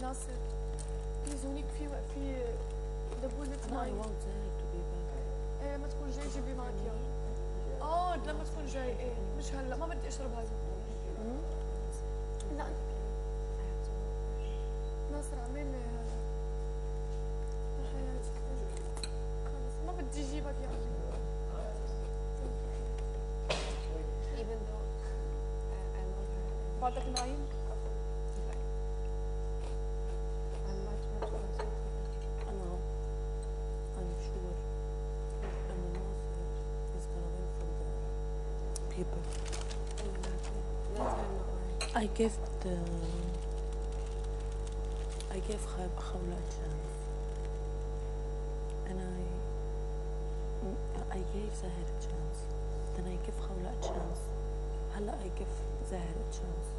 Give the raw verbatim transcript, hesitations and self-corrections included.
ناصر بليز هونيك في في دبوزة أنا I مي. want Zahra to be back. ايه لما تكون جاي جيبي معك اياه. اه لما تكون جاي ايه مش هلا ما بدي اشرب هاي. لا ناصر اعمل لي هذا يا حياتي خلص ما بدي اجيبك يعني. Even though uh, I love her. بعدك نايم؟ I'm much much closer to her. أنا I'm sure أن Nasser is gonna win from the people. Exactly. That's her not lying. I gave the I gave Khab- Khawla a chance, and I I gave Zahir a chance. Then I give Khawla a chance. هلا I give Zahir a chance.